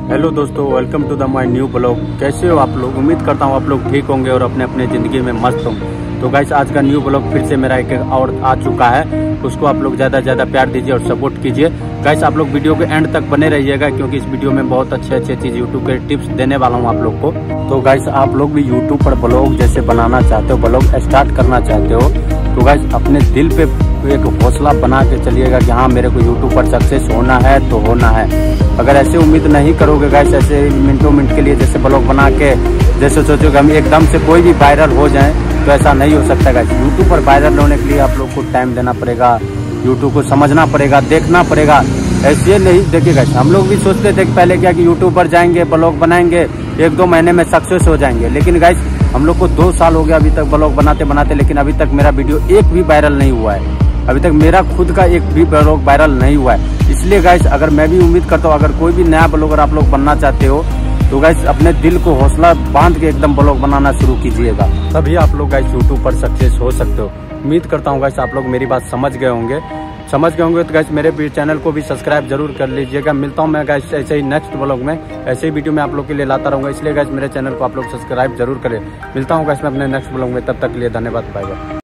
Hello दोस्तों, welcome to the my new blog. कैसे हो आप लोग? उम्मीद करता हूँ आप लोग ठीक होंगे और अपने अपने ज़िंदगी में मस्त होंगे। तो गाइस, आज का न्यू ब्लॉग फिर से मेरा एक और आ चुका है। उसको आप लोग ज़्यादा से ज़्यादा प्यार दीजिए और सपोर्ट कीजिए। गाइस, आप लोग वीडियो के एंड तक बने रहिएगा क्योंकि इस वीडियो में बहुत अच्छे चीज़ यूट्यूब के टिप्स देने वाला हूँ आप लोग को। तो गाइस, आप लोग भी यूट्यूब पर ब्लॉग जैसे बनाना चाहते हो, ब्लॉग स्टार्ट करना चाहते हो, तो गाइस अपने दिल पे एक हौसला बना के चलिएगा कि हाँ, मेरे को यूट्यूब पर सक्सेस होना है तो होना है। अगर ऐसे उम्मीद नहीं करोगे गाइस, ऐसे मिनटों मिनट के लिए जैसे ब्लॉग बना के जैसे सोचोगे हम एकदम से कोई भी वायरल हो जाए, तो ऐसा नहीं हो सकता गाइस। यूट्यूब पर वायरल होने के लिए आप लोग को टाइम देना पड़ेगा, यूट्यूब को समझना पड़ेगा, देखना पड़ेगा। ऐसे नहीं देखिए गाइस, हम लोग भी सोचते थे पहले क्या कि यूट्यूब पर जाएंगे, ब्लॉग बनाएंगे, 1-2 महीने में सक्सेस हो जाएंगे। लेकिन गाइस, हम लोग को 2 साल हो गया अभी तक ब्लॉग बनाते बनाते, लेकिन अभी तक मेरा वीडियो एक भी वायरल नहीं हुआ है। अभी तक मेरा खुद का एक भी ब्लॉग वायरल नहीं हुआ है। इसलिए गाइस, अगर मैं भी उम्मीद करता हूँ अगर कोई भी नया ब्लॉगर आप लोग बनना चाहते हो, तो गाइस अपने दिल को हौसला बांध के एकदम ब्लॉग बनाना शुरू कीजिएगा, तभी आप लोग गाइस यूट्यूब पर सक्सेस हो सकते हो। उम्मीद करता हूँ गाइस आप लोग मेरी बात समझ गए होंगे। तो गाइस मेरे चैनल को भी सब्सक्राइब जरूर कर लीजिएगा। मिलता हूँ मैं गाइस ऐसे ही नेक्स्ट ब्लॉग में, ऐसे ही वीडियो में आप लोग के लिए लाता रहूंगा। इसलिए गाइस मेरे चैनल को आप लोग सब्सक्राइब जरूर करें। मिलता हूँ गाइस मैं अपने नेक्स्ट ब्लॉग में, तब तक के लिए धन्यवाद, बाय बाय।